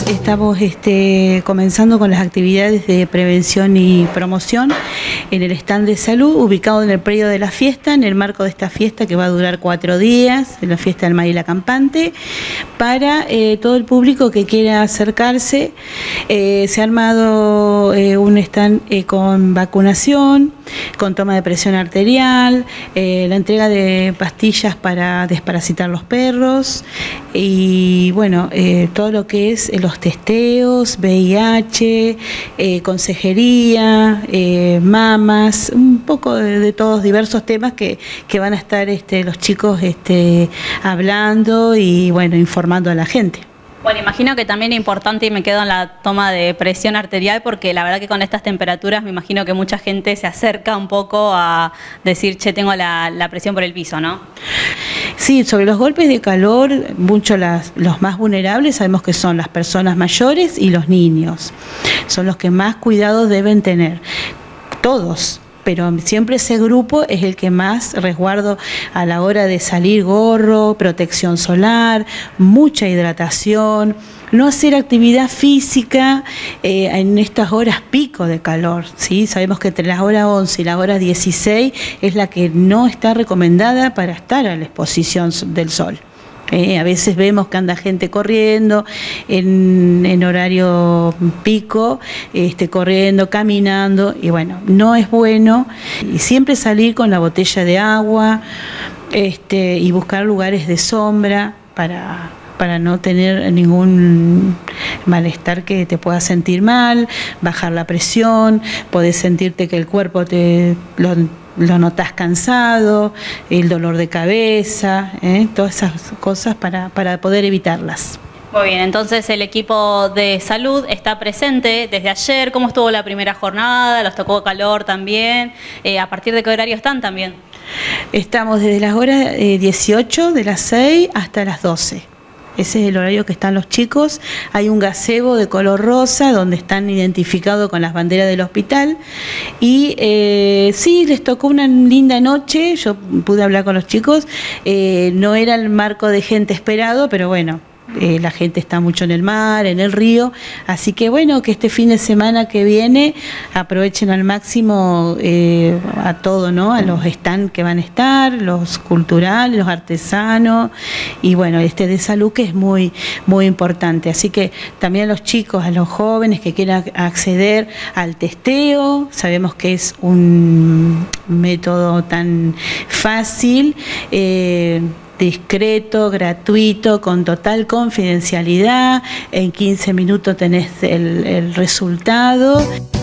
Estamos comenzando con las actividades de prevención y promoción en el stand de salud, ubicado en el predio de la fiesta, en el marco de esta fiesta que va a durar 4 días, en la fiesta del Maíz La Campante, para todo el público que quiera acercarse. Se ha armado un stand con vacunación, con toma de presión arterial, la entrega de pastillas para desparasitar los perros y bueno, todo lo que es los testeos, VIH, consejería, mamas, un poco de todos diversos temas que van a estar los chicos hablando y bueno, informando a la gente. Bueno, imagino que también es importante, y me quedo en la toma de presión arterial, porque la verdad que con estas temperaturas me imagino que mucha gente se acerca un poco a decir, che, tengo la presión por el piso, ¿no? Sí, sobre los golpes de calor, los más vulnerables sabemos que son las personas mayores y los niños. Son los que más cuidados deben tener, todos. Pero siempre ese grupo es el que más resguardo a la hora de salir: gorro, protección solar, mucha hidratación, no hacer actividad física en estas horas pico de calor, ¿sí? Sabemos que entre las horas 11 y las horas 16 es la que no está recomendada para estar a la exposición del sol. A veces vemos que anda gente corriendo en horario pico, corriendo, caminando, y bueno, no es bueno. Y siempre salir con la botella de agua y buscar lugares de sombra para no tener ningún malestar que te pueda sentir mal, bajar la presión, podés sentirte que el cuerpo lo notas cansado, el dolor de cabeza, todas esas cosas para poder evitarlas. Muy bien, entonces el equipo de salud está presente desde ayer. ¿Cómo estuvo la primera jornada? ¿Los tocó calor también? ¿A partir de qué horario están también? Estamos desde las horas 18, de las 6 hasta las 12. Ese es el horario que están los chicos. Hay un gazebo de color rosa donde están identificados con las banderas del hospital. Y sí, les tocó una linda noche. Yo pude hablar con los chicos. No era el marco de gente esperado, pero bueno, la gente está mucho en el mar, en el río, así que bueno, que este fin de semana que viene aprovechen al máximo a todo, ¿no? A los stands que van a estar, los culturales, los artesanos y bueno, de salud, que es muy, muy importante. Así que también a los chicos, a los jóvenes que quieran acceder al testeo, sabemos que es un método tan fácil, discreto, gratuito, con total confidencialidad. En 15 minutos tenés el resultado.